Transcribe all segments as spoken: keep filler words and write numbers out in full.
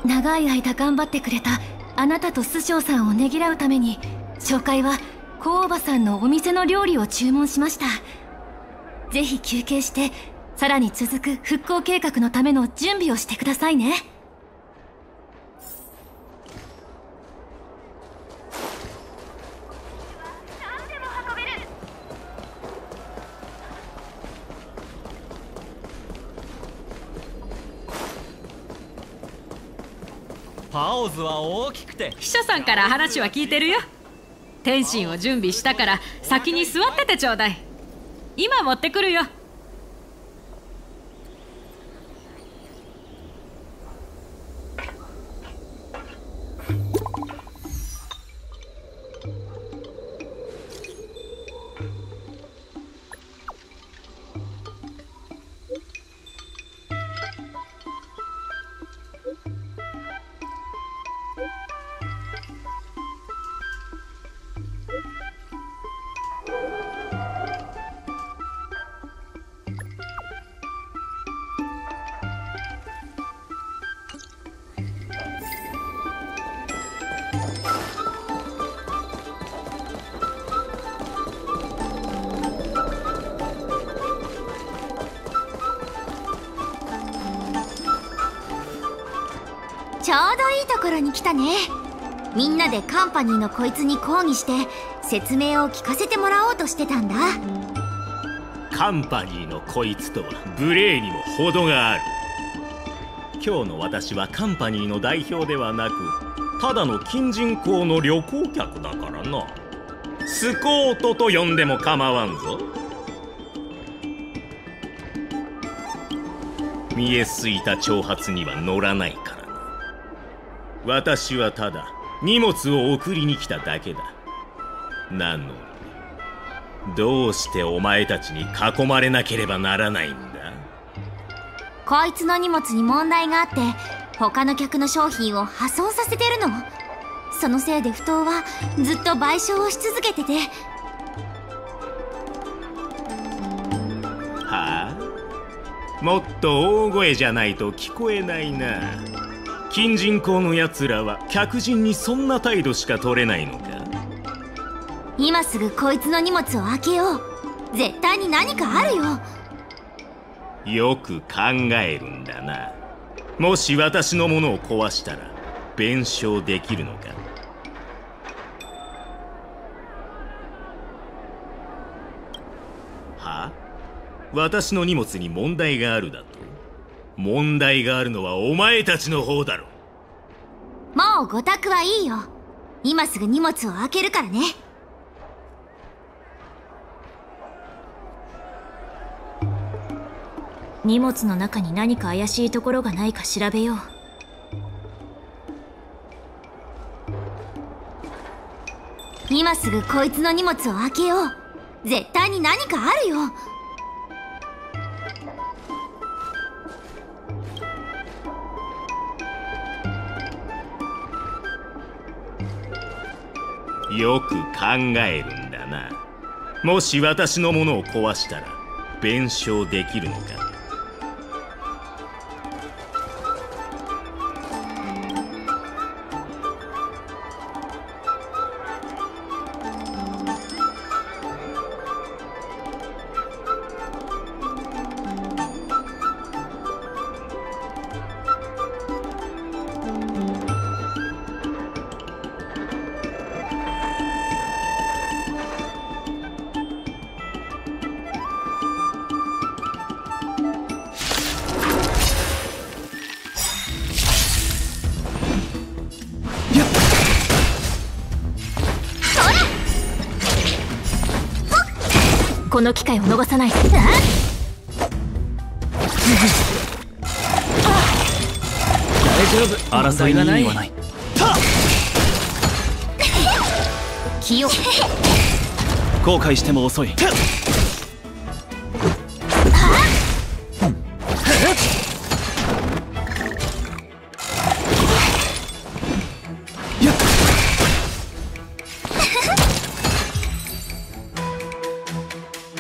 長い間頑張ってくれたあなたと師匠さんをねぎらうために、紹介は小おばさんのお店の料理を注文しました。ぜひ休憩して、さらに続く復興計画のための準備をしてくださいね。 パオズは大きくて。 秘書さんから話は聞いてるよ。点心を準備したから先に座っててちょうだい。今持ってくるよ。 ちょうどいいところに来たね。みんなでカンパニーのこいつに抗議して説明を聞かせてもらおうとしてたんだ。 カンパニーのこいつとは無礼にも程がある。今日の私はカンパニーの代表ではなく、ただの近人口の旅行客だからな。スコートと呼んでも構わんぞ。見えすいた挑発には乗らないからな。私はただ荷物を送りに来ただけだ。なのにどうしてお前たちに囲まれなければならないんだ。 こいつの荷物に問題があって他の客の商品を破損させてるの。そのせいで不当はずっと賠償をし続けてて。 はあ、もっと大声じゃないと聞こえないな。近人口のやつらは客人にそんな態度しか取れないのか。 今すぐこいつの荷物を開けよう。絶対に何かあるよ。 よく考えるんだな。もし私のものを壊したら弁償できるのか。は？私の荷物に問題があるだと？問題があるのはお前たちの方だろ。 もうご託はいいよ。今すぐ荷物を開けるからね。 荷物の中に何か怪しいところがないか調べよう。 今すぐこいつの荷物を開けよう。絶対に何かあるよ。 よく考えるんだな。もし私のものを壊したら弁償できるのか。 この機会を逃さないで。 大丈夫、争いがない。 気を後悔しても遅い。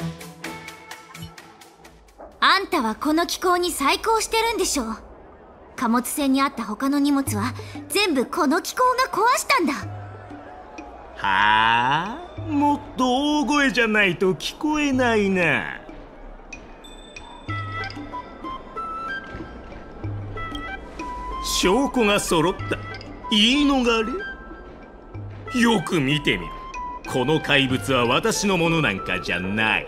あんたはこの気候に細工をしてるんでしょう。 貨物船にあった他の荷物は全部この機構が壊したんだ。 はあ、もっと大声じゃないと聞こえないな。証拠が揃った。言い逃れ？よく見てみろ。この怪物は私のものなんかじゃない。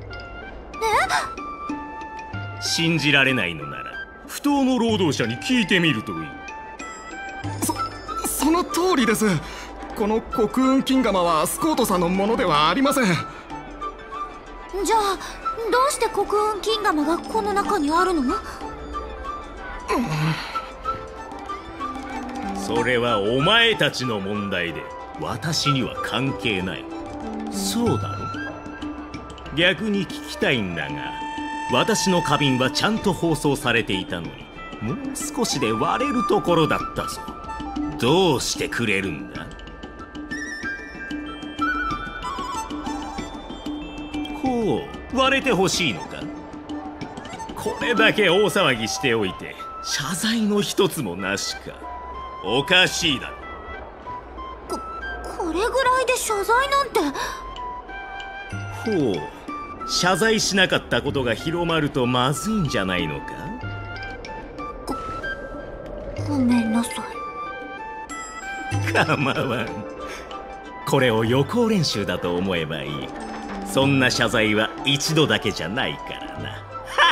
え？ 信じられないのなら不当の労働者に聞いてみるといい。 そその通りです。この黒雲金釜はスコートさんのものではありません。 じゃあどうして黒雲金釜がこの中にあるの？うん、 それはお前たちの問題で私には関係ない。そうだろ？逆に聞きたいんだが、私の花瓶はちゃんと包装されていたのに、もう少しで割れるところだったぞ。どうしてくれるんだ？ほう、割れてほしいのか？これだけ大騒ぎしておいて謝罪の一つもなしか。おかしいだろ。 こ、これぐらいで謝罪なんて。 ほう、謝罪しなかったことが広まるとまずいんじゃないのか？ ご、ごめんなさい。構わん。これを予行練習だと思えばいい。そんな謝罪は一度だけじゃないからな。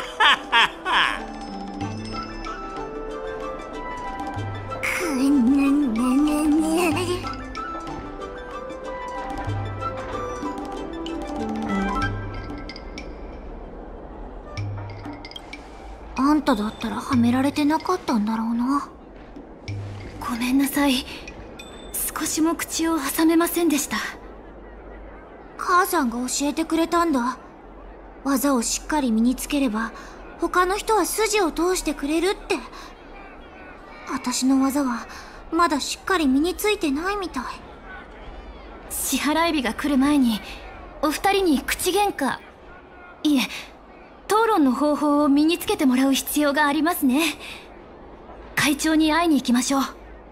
あんただったらはめられてなかったんだろうな。 ごめんなさい。少しも口を挟めませんでした。 母さんが教えてくれたんだ。技をしっかり身につければ他の人は筋を通してくれるって。私の技はまだしっかり身についてないみたい。 支払い日が来る前にお二人に口喧嘩、いえ討論の方法を身につけてもらう必要がありますね。会長に会いに行きましょう。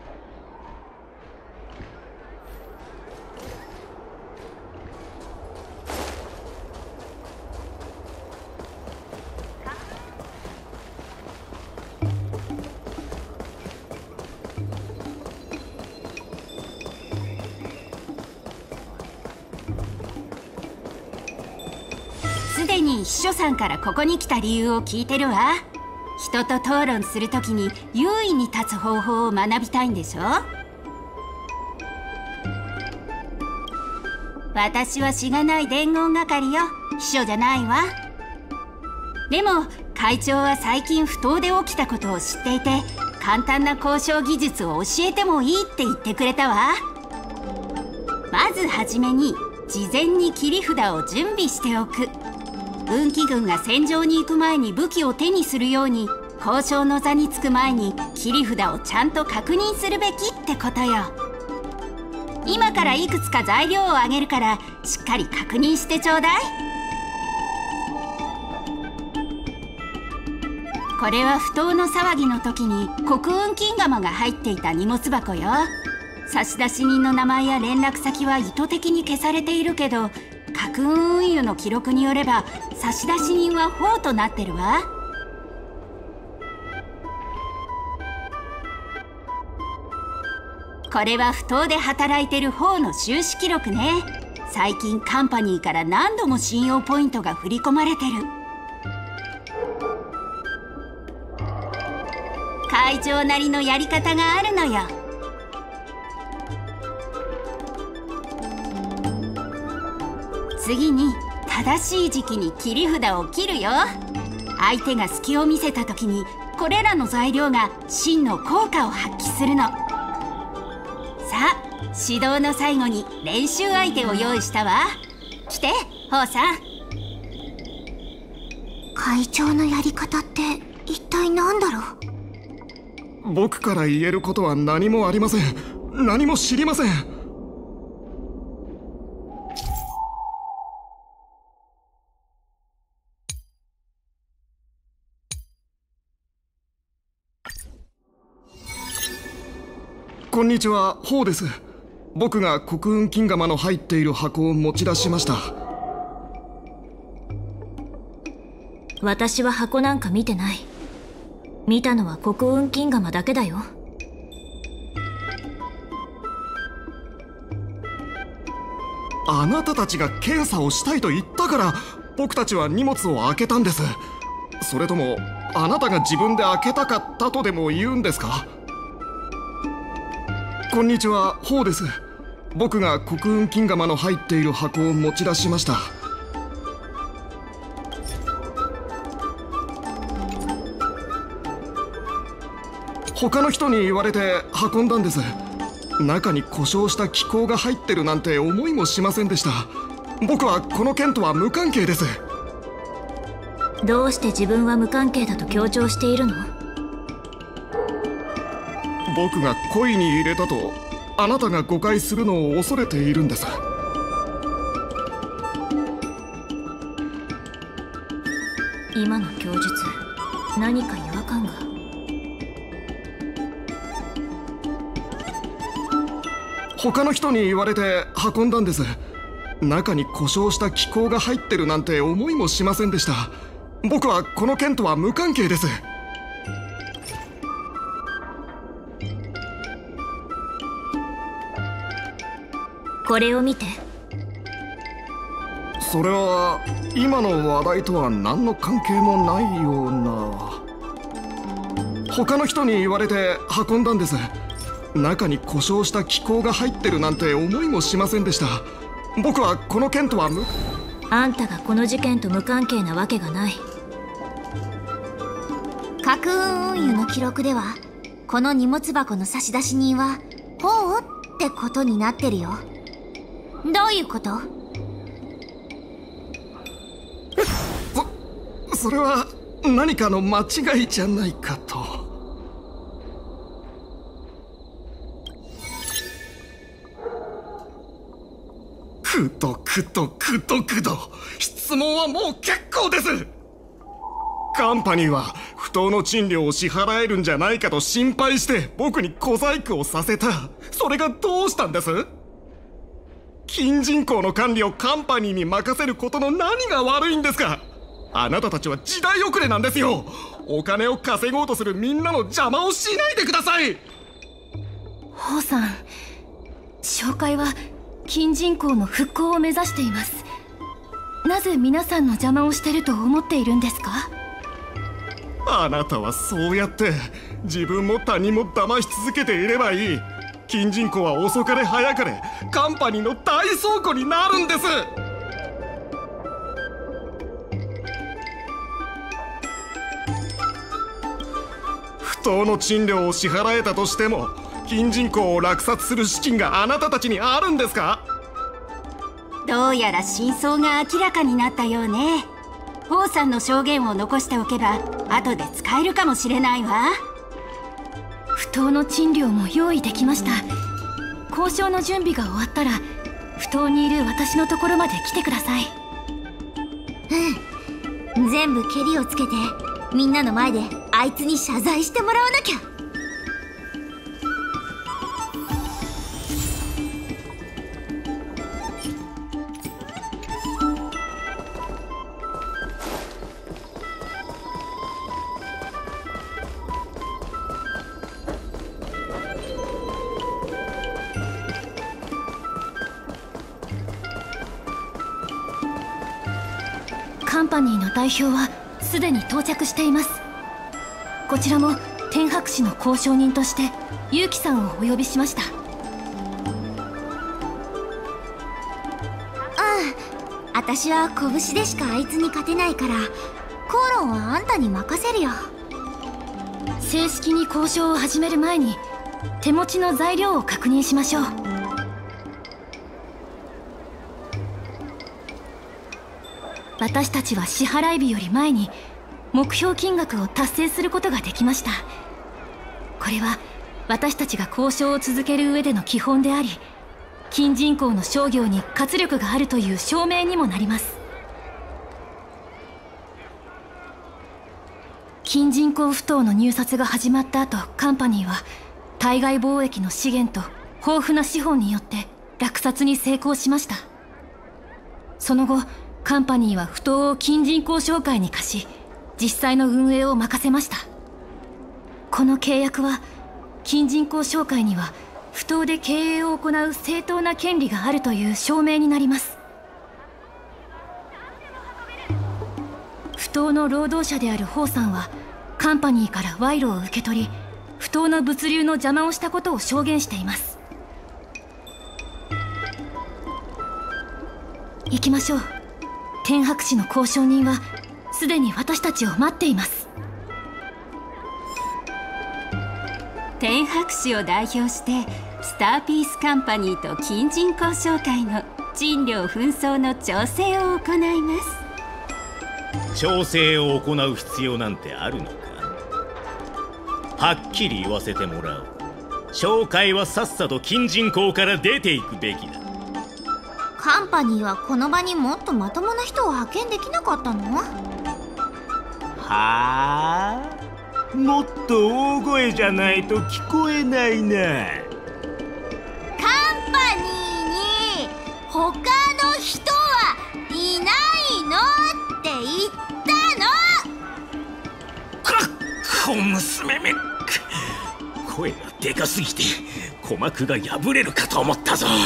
すでに秘書さんからここに来た理由を聞いてるわ。人と討論するときに優位に立つ方法を学びたいんでしょ？私はしがない伝言係よ。秘書じゃないわ。でも会長は最近不当で起きたことを知っていて、簡単な交渉技術を教えてもいいって言ってくれたわ。まずはじめに事前に切り札を準備しておく。運気軍が戦場に行く前に武器を手にするように、交渉の座につく前に切り札をちゃんと確認するべきってことよ。今からいくつか材料をあげるからしっかり確認してちょうだい。これは不当の騒ぎの時に黒雲金釜が入っていた荷物箱よ。差出人の名前や連絡先は意図的に消されているけど、角雲運輸の記録によれば差出人はフォーとなってるわ。これは不当で働いてるフォーの収支記録ね。最近カンパニーから何度も信用ポイントが振り込まれてる。会長なりのやり方があるのよ。次に正しい時期に切り札を切るよ。相手が隙を見せた時にこれらの材料が真の効果を発揮するの。さあ指導の最後に練習相手を用意したわ。来てホウさん。 会長のやり方って一体何だろう？僕から言えることは何もありません。何も知りません。 こんにちは、ホウです。僕が黒雲金釜の入っている箱を持ち出しました。 私は箱なんか見てない。見たのは黒雲金釜だけだよ。 あなたたちが検査をしたいと言ったから僕たちは荷物を開けたんです。それともあなたが自分で開けたかったとでも言うんですか？こんにちは、ホウです。僕が黒雲金釜の入っている箱を持ち出しました。他の人に言われて運んだんです。中に故障した気孔が入ってるなんて思いもしませんでした。僕はこの件とは無関係です。 どうして自分は無関係だと強調しているの？ 僕が故意に入れたとあなたが誤解するのを恐れているんです。 今の供述、何か違和感が。 他の人に言われて運んだんです。中に故障した気孔が入ってるなんて思いもしませんでした。僕はこの件とは無関係です。 これを見て。 それは今の話題とは何の関係もないような。他の人に言われて運んだんです。中に故障した気孔が入ってるなんて思いもしませんでした。僕はこの件とは無。 あんたがこの事件と無関係なわけがない。 架空運輸の記録ではこの荷物箱の差出人はホウってことになってるよ。どういうこと？ そ、それは何かの間違いじゃないかと。くどくどくどくど、質問はもう結構です。カンパニーは不当の賃料を支払えるんじゃないかと心配して僕に小細工をさせた。それがどうしたんです？金人口の管理をカンパニーに任せることの何が悪いんですか？あなたたちは時代遅れなんですよ。お金を稼ごうとするみんなの邪魔をしないでください。 ホウさん、紹介は金人口の復興を目指しています。なぜ皆さんの邪魔をしてると思っているんですか？ あなたはそうやって自分も他人も騙し続けていればいい。金人口は遅かれ早かれカンパニーの大倉庫になるんです。不当の賃料を支払えたとしても金人口を落札する資金があなたたちにあるんですか？ どうやら真相が明らかになったようね。ホウさんの証言を残しておけば後で使えるかもしれないわ。 不当の賃料も用意できました。交渉の準備が終わったら不当にいる私のところまで来てください。 うん、全部ケリをつけてみんなの前であいつに謝罪してもらわなきゃ。 カンパニーの代表はすでに到着しています。こちらも天白市の交渉人としてユウキさんをお呼びしました。 ああ、私は拳でしかあいつに勝てないから口論はあんたに任せるよ。 正式に交渉を始める前に手持ちの材料を確認しましょう。私たちは支払い日より前に目標金額を達成することができました。これは私たちが交渉を続ける上での基本であり、金人口の商業に活力があるという証明にもなります。金人口不当の入札が始まった後、カンパニーは対外貿易の資源と豊富な資本によって落札に成功しました。その後カンパニーは不当を近隣交渉会に貸し、実際の運営を任せました。この契約は近隣交渉会には不当で経営を行う正当な権利があるという証明になります。不当の労働者であるホウさんはカンパニーから賄賂を受け取り、不当な物流の邪魔をしたことを証言しています。行きましょう。天白氏の交渉人はすでに私たちを待っています。 天白氏を代表してスターピースカンパニーと近隣交渉会の賃料紛争の調整を行います。 調整を行う必要なんてあるのか。はっきり言わせてもらおう。商会はさっさと近隣校から出ていくべきだ。 カンパニーはこの場にもっとまともな人を派遣できなかったの？ はあ、もっと大声じゃないと聞こえないな。 カンパニーに他の人はいないのって言ったの。 かっ、小娘め。声がでかすぎて鼓膜が破れるかと思ったぞ。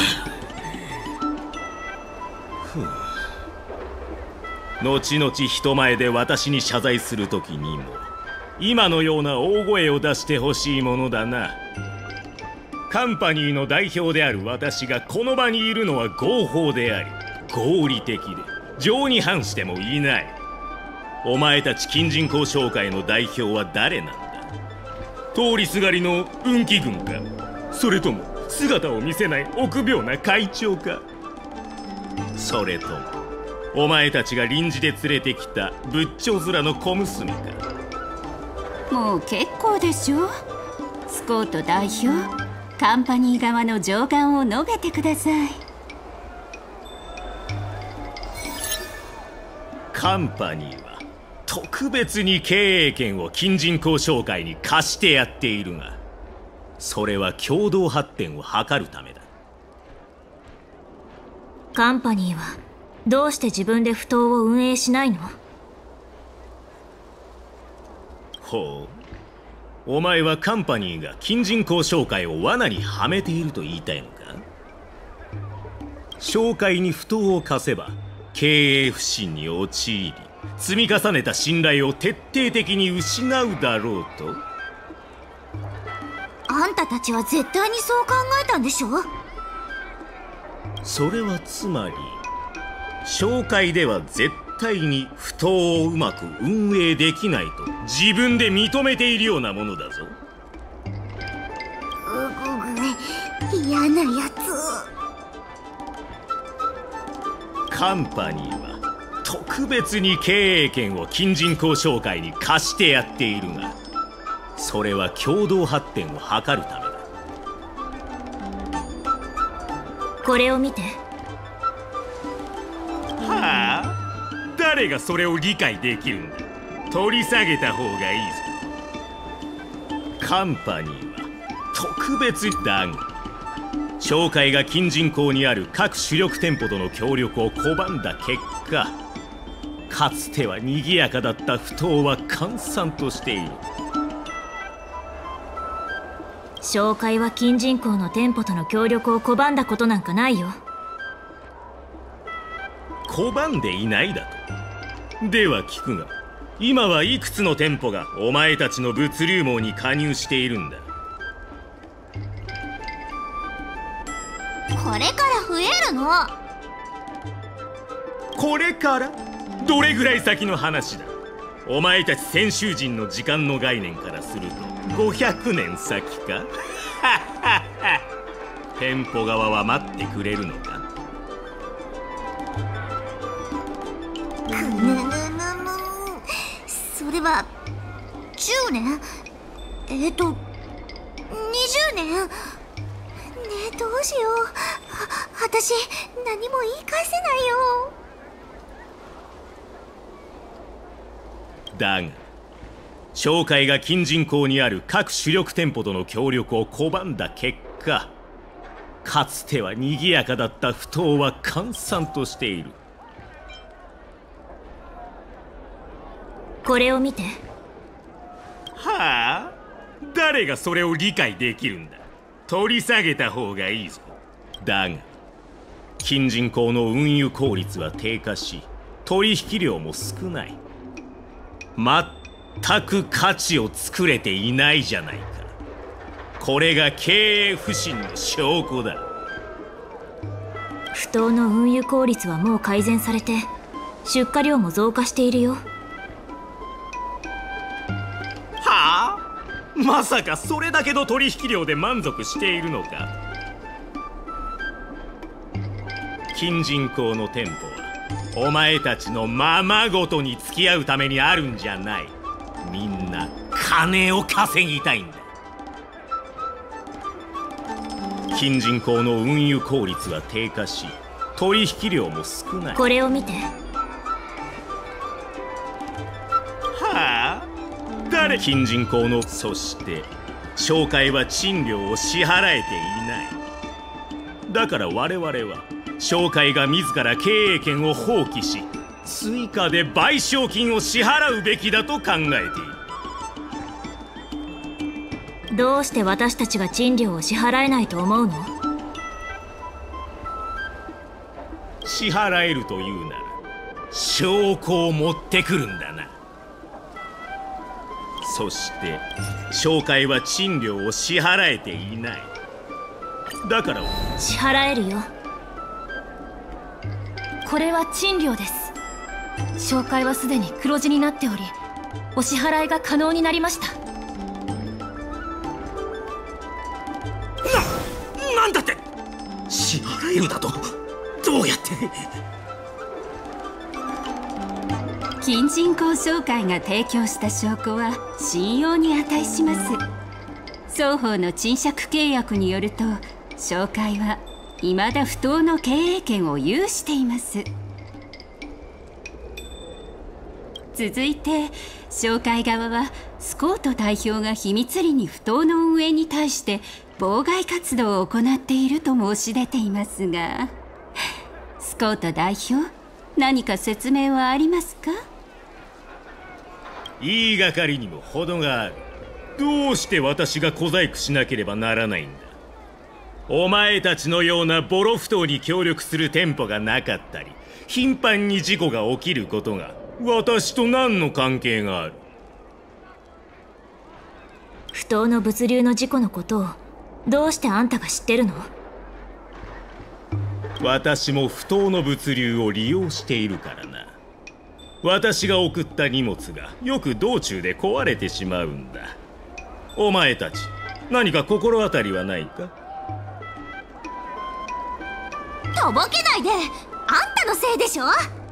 後々人前で私に謝罪する時にも今のような大声を出してほしいものだな。カンパニーの代表である私がこの場にいるのは合法であり合理的で情に反してもいない。お前たち近隣交渉会の代表は誰なんだ。通りすがりの運気軍か、それとも姿を見せない臆病な会長か、それともお前たちが臨時で連れてきた仏頂面の小娘か。 もう結構でしょ。スコート代表、カンパニー側の上願を述べてください。 カンパニーは特別に経営権を近隣交渉会に貸してやっているが、それは共同発展を図るためだ。 カンパニーはどうして自分で不当を運営しないの？ ほう、お前はカンパニーが近隣交渉会を罠にはめていると言いたいのか。商会に不当を課せば経営不振に陥り積み重ねた信頼を徹底的に失うだろうと。 あんたたちは絶対にそう考えたんでしょ。 それはつまり商会では絶対に不当をうまく運営できないと自分で認めているようなものだぞ。 うぐぐ、嫌なやつ。 カンパニーは特別に経営権を近隣交渉会に貸してやっているが、それは共同発展を図るためだ。 これを見て。 はあ、誰がそれを理解できるんだ。取り下げた方がいいぞ。カンパニーは特別だが、商会が近隣校にある各主力店舗との協力を拒んだ結果、かつては賑やかだった不当は閑散としている。 商会は近隣校の店舗との協力を拒んだことなんかないよ。 拒んでいないだと。では聞くが、今はいくつの店舗がお前たちの物流網に加入しているんだ。 これから増えるの。 これから？どれぐらい先の話だ。お前たち先週人の時間の概念からするとごひゃくねん先か。店舗側は待ってくれるのか。 ぬぬぬぬ、それはじゅうねん、えっとにじゅうねん。ねえ、どうしよう。あ、私何も言い返せないよ。 だが商会が金人港にある各主力店舗との協力を拒んだ結果、かつては賑やかだった埠頭は閑散としている。 これを見て。 はあ、誰がそれを理解できるんだ。取り下げた方がいいぞ。だが金人港の運輸効率は低下し、取引量も少ない。全く価値を作れていないじゃないか。これが経営不振の証拠だ。 埠頭の運輸効率はもう改善されて、出荷量も増加しているよ。 はあ、まさかそれだけの取引量で満足しているのか。金人港の店舗はお前たちのままごとに付き合うためにあるんじゃない。みんな金を稼ぎたいんだ。金人港の運輸効率は低下し、取引量も少ない。 これを見て。 はあ、誰。金人港の。そして商会は賃料を支払えていない。だから我々は商会が自ら経営権を放棄し、追加で賠償金を支払うべきだと考えている。どうして私たちが賃料を支払えないと思うの？ 支払えるというなら証拠を持ってくるんだな。そして商会は賃料を支払えていない。だから支払えるよ。これは賃料です。商会はすでに黒字になっており、お支払いが可能になりました。 な、なんだって支払えるだと。どうやって。 金人港商会が提供した証拠は信用に値します。双方の賃借契約によると、商会は未だ不当の経営権を有しています。続いて商会側はスコート代表が秘密裏に不当の運営に対して妨害活動を行っていると申し出ていますが、スコート代表、何か説明はありますか？ 言いがかりにも程がある。どうして私が小細工しなければならないんだ。お前たちのようなボロ埠頭に協力する店舗がなかったり、頻繁に事故が起きることが私と何の関係がある。 埠頭の物流の事故のことをどうしてあんたが知ってるの？ 私も埠頭の物流を利用しているからな。私が送った荷物がよく道中で壊れてしまうんだ。お前たち何か心当たりはないか？ とぼけないで。あんたのせいでしょ。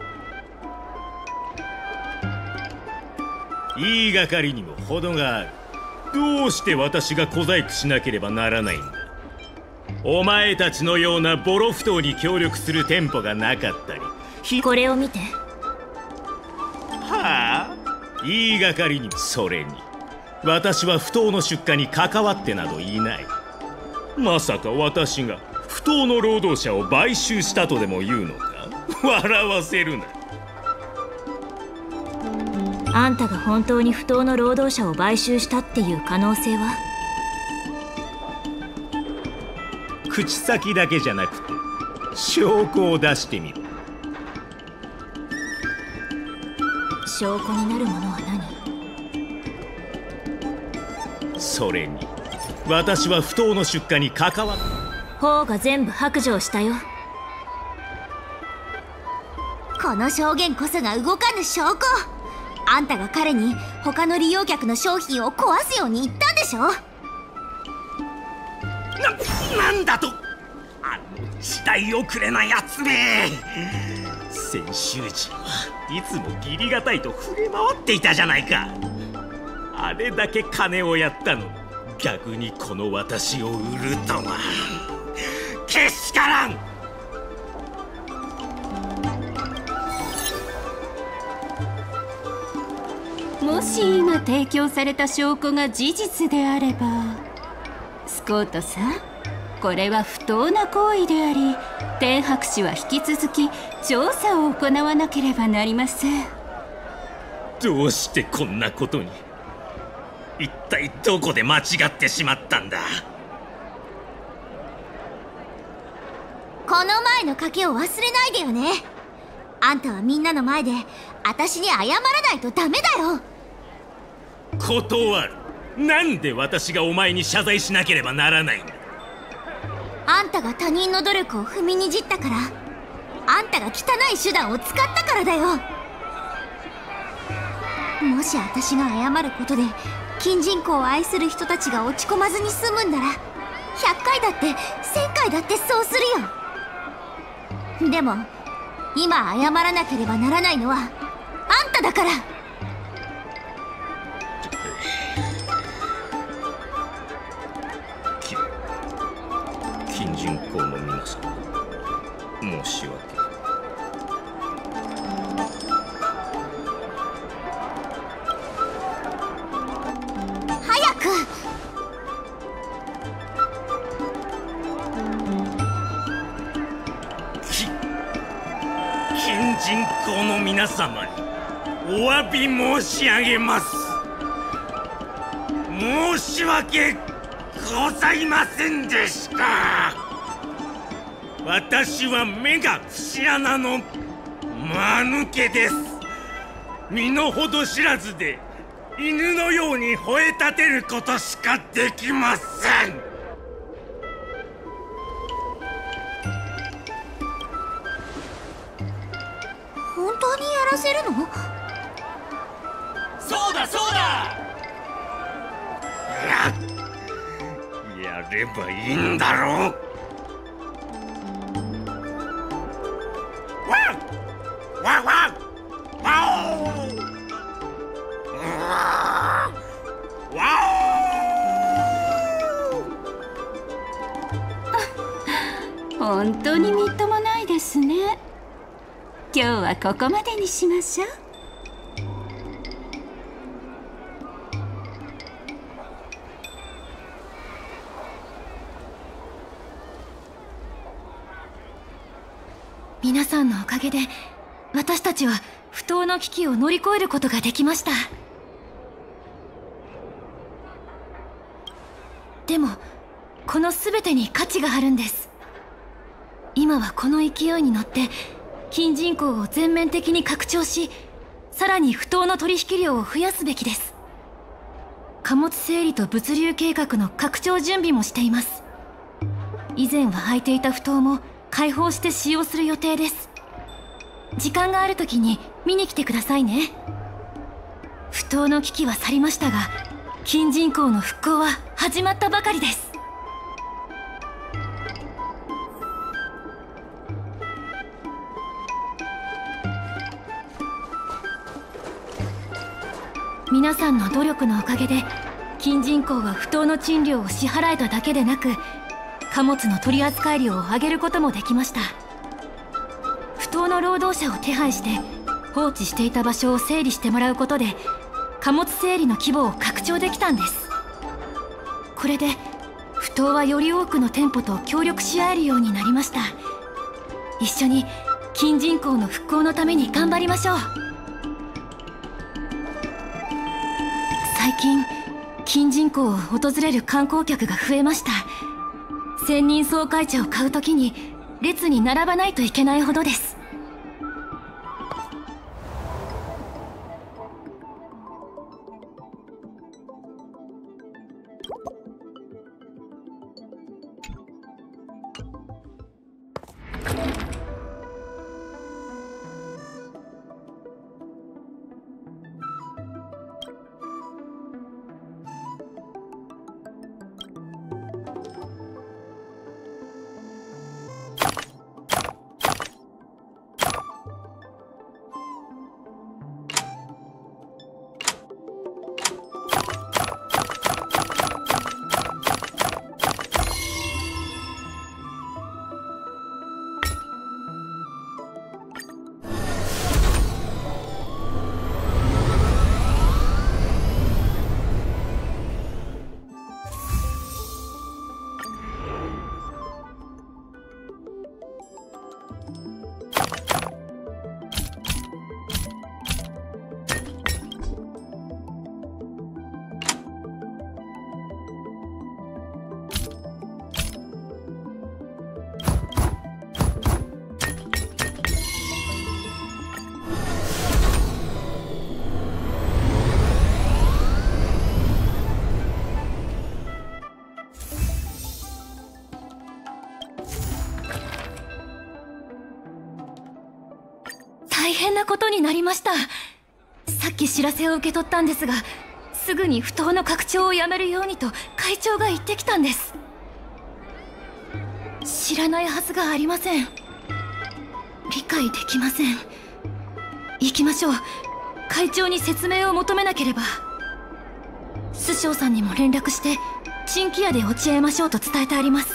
言いがかりにも程がある。どうして私が小細工しなければならないんだ。お前たちのようなボロ埠頭に協力する店舗がなかったり。 これを見て。 はあ、言いがかりにも。それに私は埠頭の出荷に関わってなどいない。まさか私が埠頭の労働者を買収したとでも言うのか？笑わせるな。 あんたが本当に埠頭の労働者を買収したっていう可能性は？ 口先だけじゃなくて証拠を出してみろ。 証拠になるものは何？ それに私は埠頭の出荷に関わっ。 方が全部白状したよ。 この証言こそが動かぬ証拠。あんたが彼に他の利用客の商品を壊すように言ったんでしょ。 な、なんだと。あの時代遅れなやつめ。先週時はいつも義理がたいと触れ回っていたじゃないか。あれだけ金をやったのに逆にこの私を売るとはけしからん。 もし今提供された証拠が事実であれば、スコートさん、これは不当な行為であり、天博士は引き続き調査を行わなければなりません。 どうしてこんなことに。一体どこで間違ってしまったんだ。 この前の賭けを忘れないでよね。あんたはみんなの前で私に謝らないとダメだよ。 断る。なんで私がお前に謝罪しなければならないんだ。 あんたが他人の努力を踏みにじったから、あんたが汚い手段を使ったからだよ。もし私が謝ることで金人口を愛する人たちが落ち込まずに済むんなら、ひゃっかいだってせんかいだってそうするよ。でも今謝らなければならないのはあんただから。 金人口の皆さん、申し訳。 早く。 き金人口の皆様にお詫び申し上げます。申し訳ございませんでした。私は目が節穴の間抜けです。身の程知らずで犬のように吠え立てることしかできません。 本当にやらせるの？ そうだそうだ。 やればいいんだろう。わわわわおわお本当にみっともないですね。今日はここまでにしましょう。 皆さんのおかげで私たちは不当の危機を乗り越えることができました。でもこの全てに価値があるんです。今はこの勢いに乗って金人口を全面的に拡張し、さらに不当の取引量を増やすべきです。貨物整理と物流計画の拡張準備もしています。以前は空いていた不当も開放して使用する予定です。時間がある時に見に来てくださいね。不当の危機は去りましたが、金人口の復興は始まったばかりです。皆さんの努力のおかげで金人口は不当の賃料を支払えただけでなく、貨物の取扱量を上げることもできました。不当の労働者を手配して放置していた場所を整理してもらうことで貨物整理の規模を拡張できたんです。これで不当はより多くの店舗と協力し合えるようになりました。一緒に金人口の復興のために頑張りましょう。最近金人口を訪れる観光客が増えました。専任総会茶を買うときに列に並ばないといけないほどです。 変なことになりました。さっき知らせを受け取ったんですが、すぐに不当の拡張をやめるようにと会長が言ってきたんです。知らないはずがありません。理解できません。行きましょう。会長に説明を求めなければ。師匠さんにも連絡して新規屋で落ち合いましょうと伝えてあります。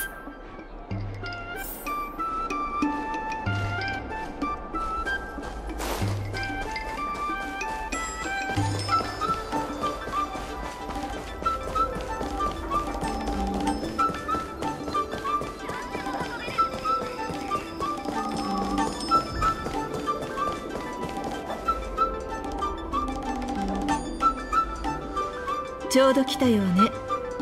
ちょうど来たようね。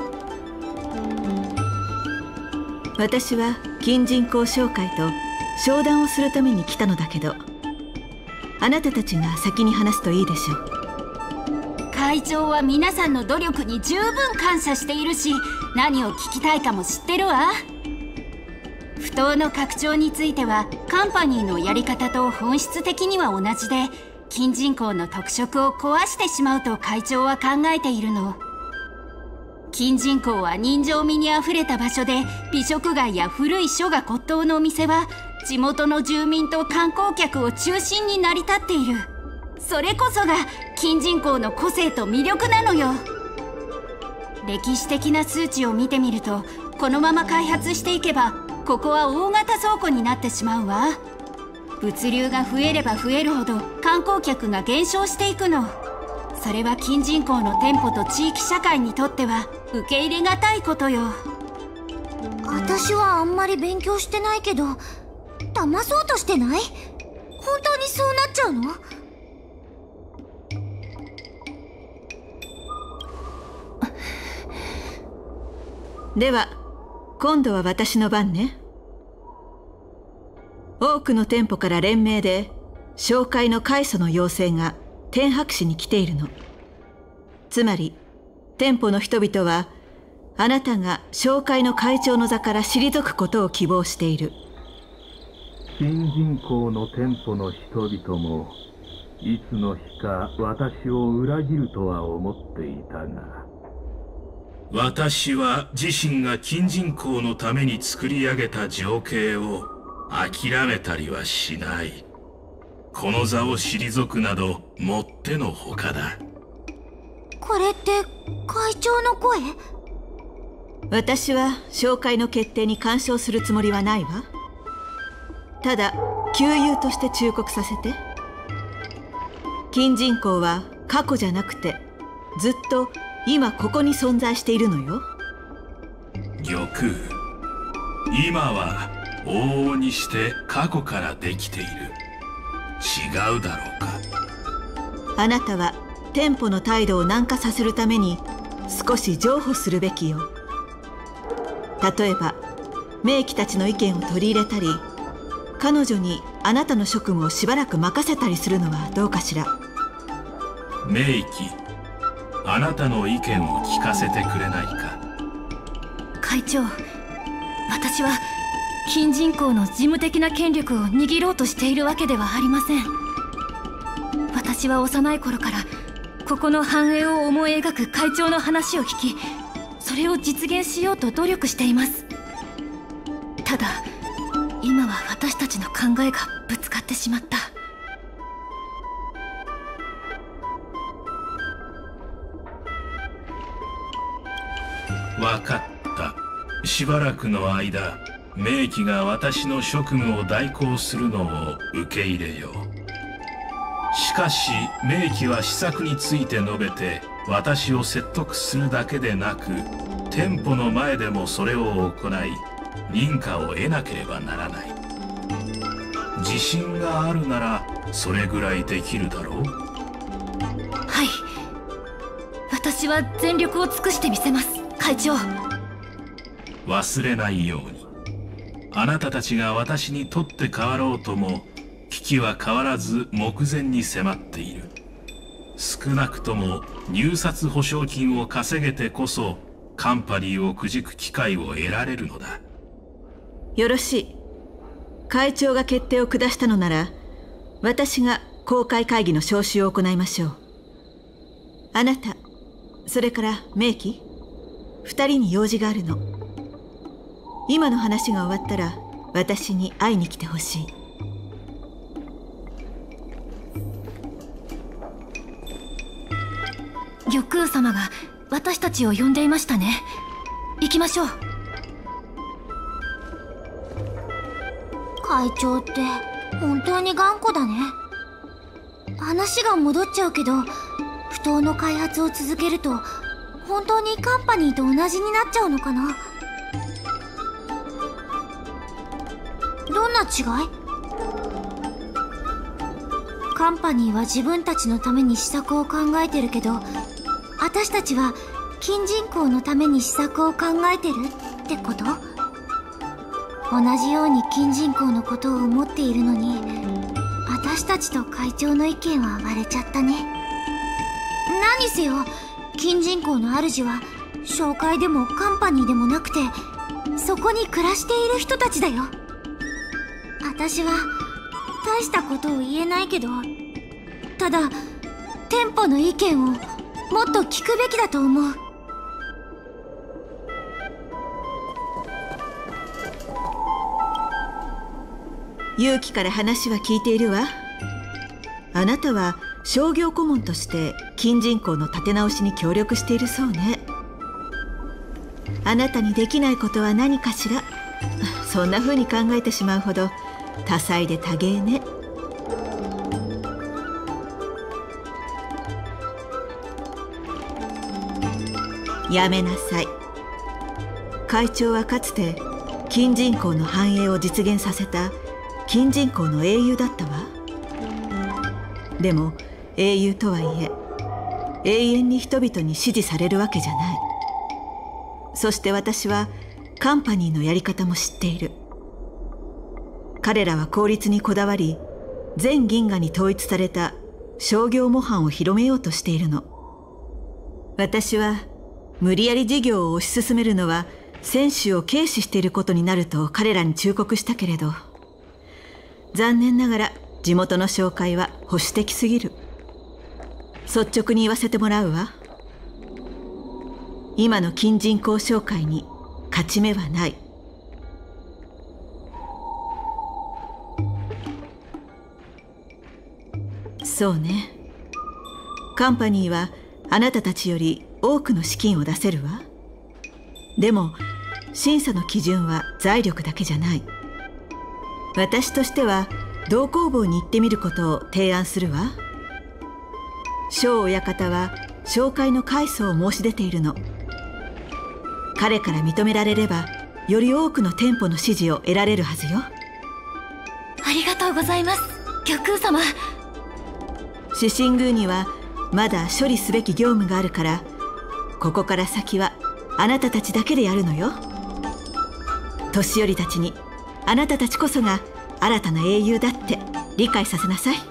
私は金人公商会と商談をするために来たのだけど、あなたたちが先に話すといいでしょう。 会長は皆さんの努力に十分感謝しているし、何を聞きたいかも知ってるわ。不当の拡張についてはカンパニーのやり方と本質的には同じで、金人公の特色を壊してしまうと会長は考えているの。金人公は人情味にあふれた場所で、美食街や古い書が骨董のお店は地元の住民と観光客を中心に成り立っている。それこそが金人公の個性と魅力なのよ。歴史的な数値を見てみると、このまま開発していけばここは大型倉庫になってしまうわ。物流が増えれば増えるほど観光客が減少していくの。それは金人公の店舗と地域社会にとっては受け入れがたいことよ。 私はあんまり勉強してないけど、騙そうとしてない？本当にそうなっちゃうの？ では今度は私の番ね。多くの店舗から連名で商会の開祖の要請が天白市に来ているの。つまり店舗の人々はあなたが商会の会長の座から退くことを希望している。 新人口の店舗の人々もいつの日か私を裏切るとは思っていたが、 私は自身が金人口のために作り上げた情景を諦めたりはしない。この座を退くなどもってのほかだ。 これって会長の声？ 私は商会の決定に干渉するつもりはないわ。ただ旧友として忠告させて。金人口は過去じゃなくてずっと今ここに存在しているのよ。 玉空、今は往々にして過去からできている。違うだろうか。あなたは店舗の態度を軟化させるために少し譲歩するべきよ。例えば名機たちの意見を取り入れたり、彼女にあなたの職務をしばらく任せたりするのはどうかしら。 名機、あなたの意見を聞かせてくれないか。 会長、私は金人公の事務的な権力を握ろうとしているわけではありません。私は幼い頃からここの繁栄を思い描く会長の話を聞き、それを実現しようと努力しています。ただ今は私たちの考えがぶつかってしまった。 わかった。しばらくの間名機が私の職務を代行するのを受け入れよう。しかし名機は施策について述べて私を説得するだけでなく、店舗の前でもそれを行い認可を得なければならない。自信があるならそれぐらいできるだろう。 はい、私は全力を尽くしてみせます、会長。 忘れないように。あなたたちが私にとって変わろうとも危機は変わらず目前に迫っている。少なくとも入札保証金を稼げてこそカンパニーをくじく機会を得られるのだ。 よろしい。会長が決定を下したのなら、私が公開会議の招集を行いましょう。あなた、それから明記、二人に用事があるの。今の話が終わったら私に会いに来てほしい。 玉空様が私たちを呼んでいましたね。行きましょう。 会長って本当に頑固だね。話が戻っちゃうけど、不当の開発を続けると本当にカンパニーと同じになっちゃうのかな。どんな違い？カンパニーは自分たちのために施策を考えてるけど、私たちは金人口のために施策を考えてるってこと？同じように金人口のことを思っているのに、私たちと会長の意見は割れちゃったね。何せよ、金人口の主は商会でもカンパニーでもなくて、そこに暮らしている人たちだよ。私は大したことを言えないけど、ただ店舗の意見をもっと聞くべきだと思う。 勇気から話は聞いているわ。あなたは商業顧問として金人口の立て直しに協力しているそうね。あなたにできないことは何かしら。そんな風に考えてしまうほど多彩で多芸ね。やめなさい。会長はかつて金人口の繁栄を実現させた金人口の英雄だったわ。でも英雄とはいえ永遠に人々に支持されるわけじゃない。そして私はカンパニーのやり方も知っている。彼らは効率にこだわり、全銀河に統一された商業模範を広めようとしているの。私は無理やり事業を推し進めるのは選手を軽視していることになると彼らに忠告したけれど、残念ながら地元の商会は保守的すぎる。率直に言わせてもらうわ。今の金人口商会に勝ち目はない。そうね。カンパニーはあなたたちより多くの資金を出せるわ。でも審査の基準は財力だけじゃない。私としては同工房に行ってみることを提案するわ。庄親方は商会の改装を申し出ているの。彼から認められればより多くの店舗の支持を得られるはずよ。 ありがとうございます、玉空様。 獅子宮にはまだ処理すべき業務があるから、ここから先はあなたたちだけでやるのよ。年寄りたちにあなたたちこそが新たな英雄だって理解させなさい。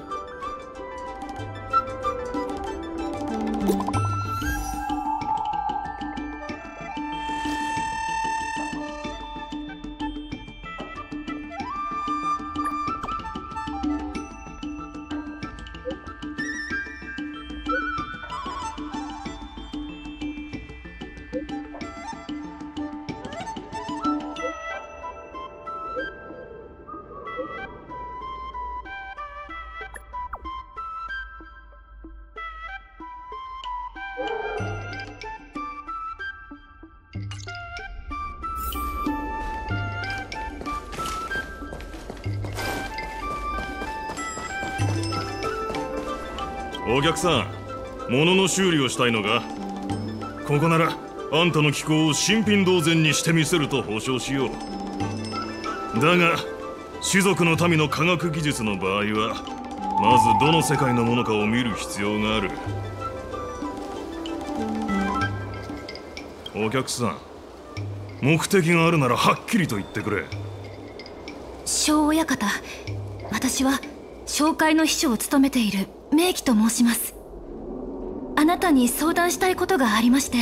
お客さん、物の修理をしたいのか？ここならあんたの気候を新品同然にしてみせると保証しよう。だが種族の民の科学技術の場合はまずどの世界のものかを見る必要がある。お客さん、目的があるならはっきりと言ってくれ。 庄親方、私は商会の秘書を務めている明記と申します。あなたに相談したいことがありまして。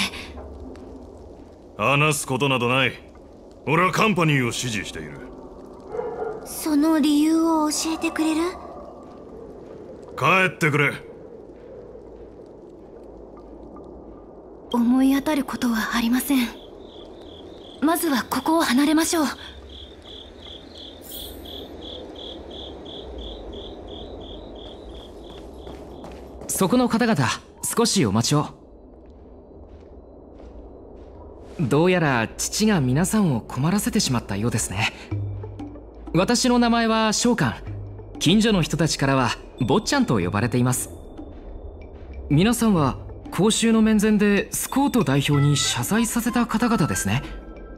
話すことなどない。俺はカンパニーを支持している。 その理由を教えてくれる？ 帰ってくれ。 思い当たることはありません。まずはここを離れましょう。 そこの方々、少しお待ちを。どうやら父が皆さんを困らせてしまったようですね。私の名前は召喚。近所の人たちからは坊ちゃんと呼ばれています。皆さんは公衆の面前でスコート代表に謝罪させた方々ですね。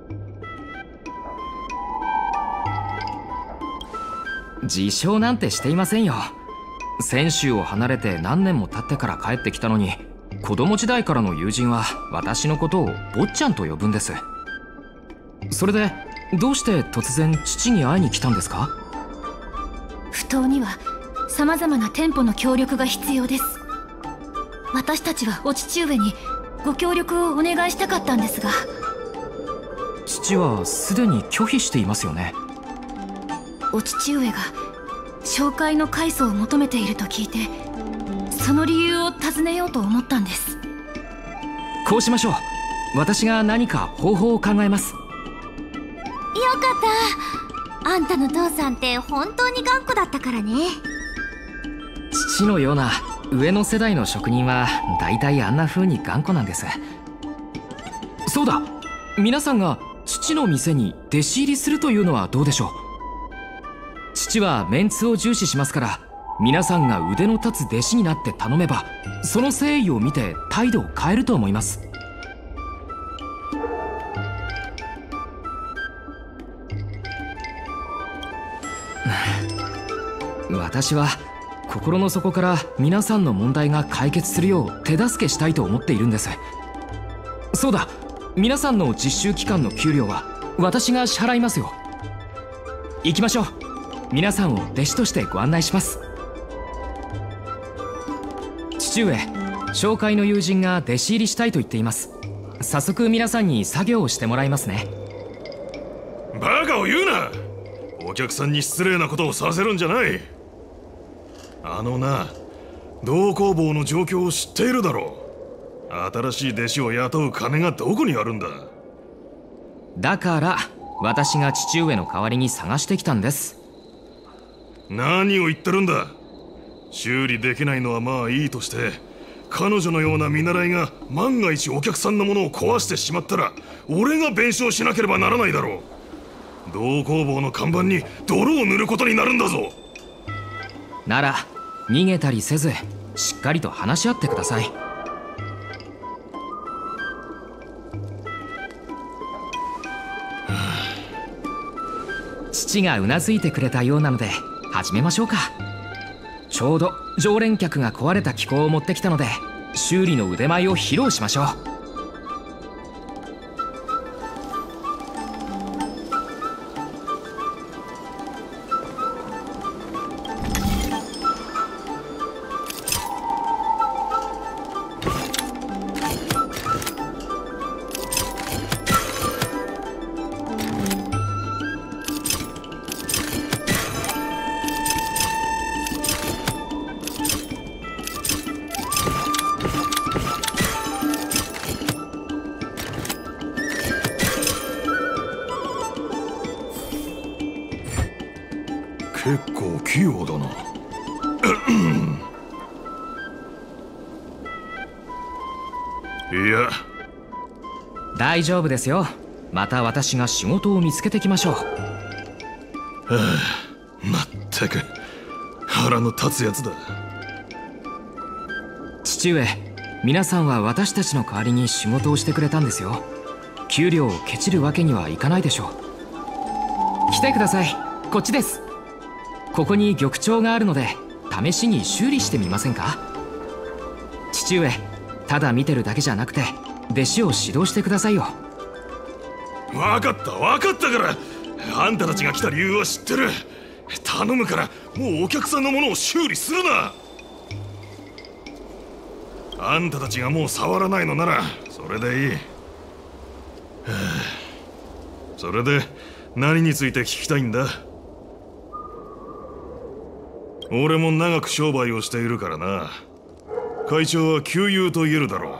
自称なんてしていませんよ。泉州を離れて何年も経ってから帰ってきたのに、子供時代からの友人は私のことを坊ちゃんと呼ぶんです。それでどうして突然父に会いに来たんですか？ 不当には様々な店舗の協力が必要です。私たちはお父上にご協力をお願いしたかったんですが。 父はすでに拒否していますよね。 お父上が紹介の開祖を求めていると聞いて、その理由を尋ねようと思ったんです。 こうしましょう。私が何か方法を考えます。 よかった。あんたの父さんって本当に頑固だったからね。 父のような上の世代の職人は大体あんな風に頑固なんです。そうだ、皆さんが父の店に弟子入りするというのはどうでしょう。父はメンツを重視しますから、皆さんが腕の立つ弟子になって頼めば、その誠意を見て態度を変えると思います。私は心の底から皆さんの問題が解決するよう手助けしたいと思っているんです。そうだ、皆さんの実習期間の給料は私が支払いますよ。行きましょう。皆さんを弟子としてご案内します。父上、紹介の友人が弟子入りしたいと言っています。早速皆さんに作業をしてもらいますね。 バカを言うな。お客さんに失礼なことをさせるんじゃない。あのな、銅工房の状況を知っているだろう。新しい弟子を雇う金がどこにあるんだ。 だから私が父上の代わりに探してきたんです。 何を言ってるんだ。修理できないのはまあいいとして、彼女のような見習いが万が一お客さんのものを壊してしまったら、俺が弁償しなければならないだろう。銅工房の看板に泥を塗ることになるんだぞ。 なら逃げたりせず、しっかりと話し合ってください。父がうなずいてくれたようなので始めましょうか。ちょうど常連客が壊れた機構を持ってきたので、修理の腕前を披露しましょう。 結構器用だな。いや、 大丈夫ですよ。また私が仕事を見つけてきましょう。はあ、まったく腹の立つやつだ。 父上、皆さんは私たちの代わりに仕事をしてくれたんですよ。給料をケチるわけにはいかないでしょう。来てください。こっちです。ここに玉彫があるので試しに修理してみませんか。父上、ただ見てるだけじゃなくて弟子を指導してくださいよ。 分かった分かったから、あんたたちが来た理由は知ってる。頼むからもうお客さんのものを修理するな。あんたたちがもう触らないのならそれでいい。はあ、それで何について聞きたいんだ。 俺も長く商売をしているからな。会長は旧友と言えるだろ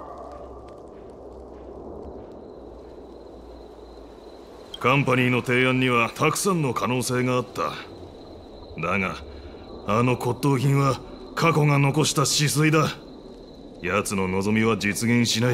う。カンパニーの提案にはたくさんの可能性があった。だがあの骨董品は過去が残した死粋だ。奴の望みは実現しない。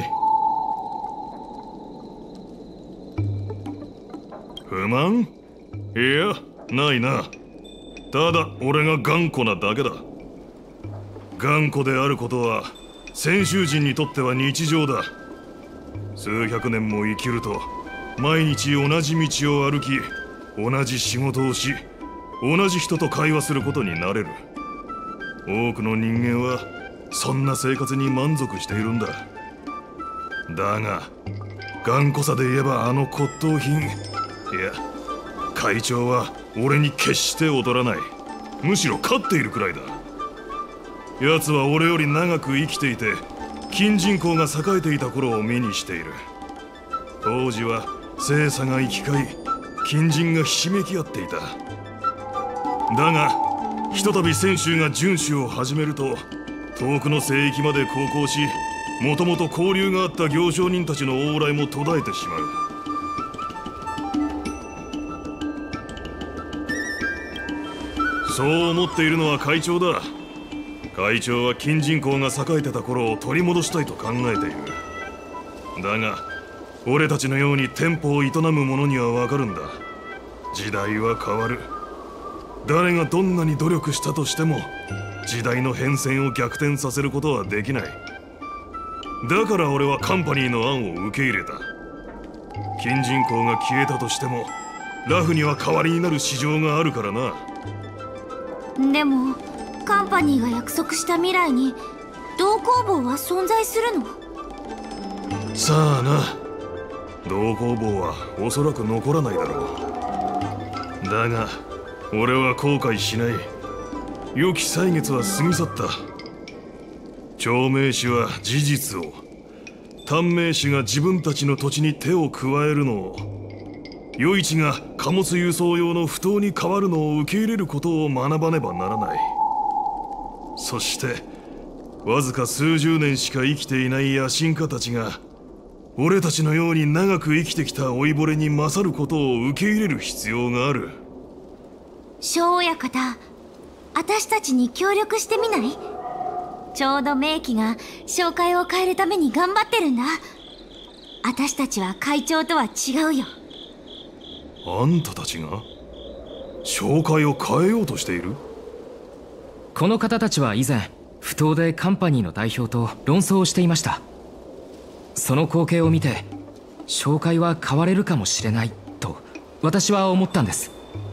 不満？いや、ないな。ただ俺が頑固なだけだ。頑固であることは先州人にとっては日常だ。数百年も生きると毎日同じ道を歩き、同じ仕事をし、同じ人と会話することになれる。多くの人間はそんな生活に満足しているんだ。だが頑固さで言えばあの骨董品、いや会長は俺に決して劣らない。むしろ勝っているくらいだ。奴は俺より長く生きていて、金人口が栄えていた頃を目にしている。当時は性差が行き交い、金人がひしめき合っていた。だがひとたび泉州が遵守を始めると、遠くの聖域まで航行し、もともと交流があった行商人たちの往来も途絶えてしまう。そう思っているのは会長だ。会長は金人口が栄えてた頃を取り戻したいと考えている。だが俺たちのように店舗を営む者にはわかるんだ。時代は変わる。誰がどんなに努力したとしても時代の変遷を逆転させることはできない。だから俺はカンパニーの案を受け入れた。金人口が消えたとしてもラフには代わりになる市場があるからな。 でもカンパニーが約束した未来に銅工房は存在するの？ さあな、銅工房はおそらく残らないだろう。だが俺は後悔しない。良き歳月は過ぎ去った。長命氏は事実を、短命氏が自分たちの土地に手を加えるのを、余市が貨物輸送用の不当に変わるのを受け入れることを学ばねばならない。そしてわずか数十年しか生きていない野心家たちが俺たちのように長く生きてきた老いぼれに勝ることを受け入れる必要がある。 小親方、私たちに協力してみない？ちょうど名器が紹介を変えるために頑張ってるんだ。私たちは会長とは違うよ。 あんたたちが紹介を変えようとしている？ この方たちは以前不当でカンパニーの代表と論争をしていました。その光景を見て紹介は変われるかもしれないと私は思ったんです。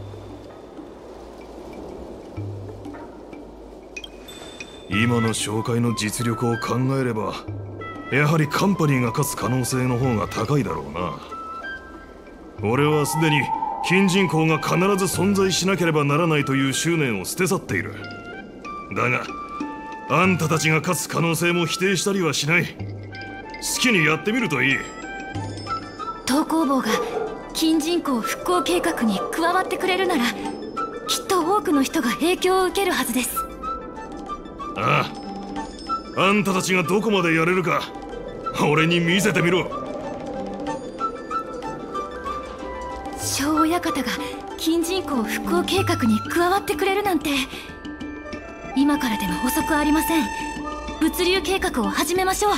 今の紹介の実力を考えればやはりカンパニーが勝つ可能性の方が高いだろうな。俺はすでに金人口が必ず存在しなければならないという執念を捨て去っている。だがあんたたちが勝つ可能性も否定したりはしない。好きにやってみるといい。 銅工房が金人口復興計画に加わってくれるならきっと多くの人が影響を受けるはずです。 ああ、あんたたちがどこまでやれるか俺に見せてみろ。 小親方が金人口復興計画に加わってくれるなんて、今からでも遅くありません。物流計画を始めましょう。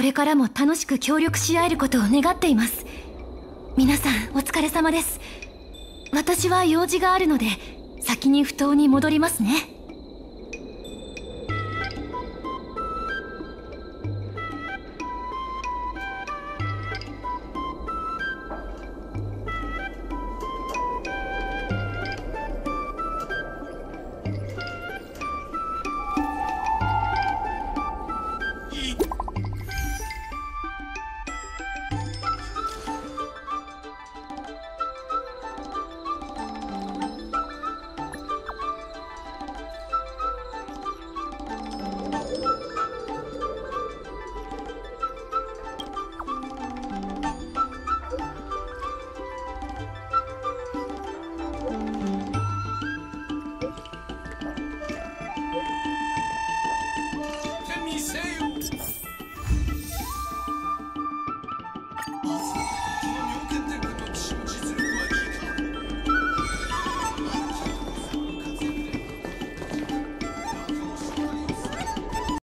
れからも楽しく協力し合えることを願っています。皆さんお疲れ様です。私は用事があるので先に埠頭に戻りますね。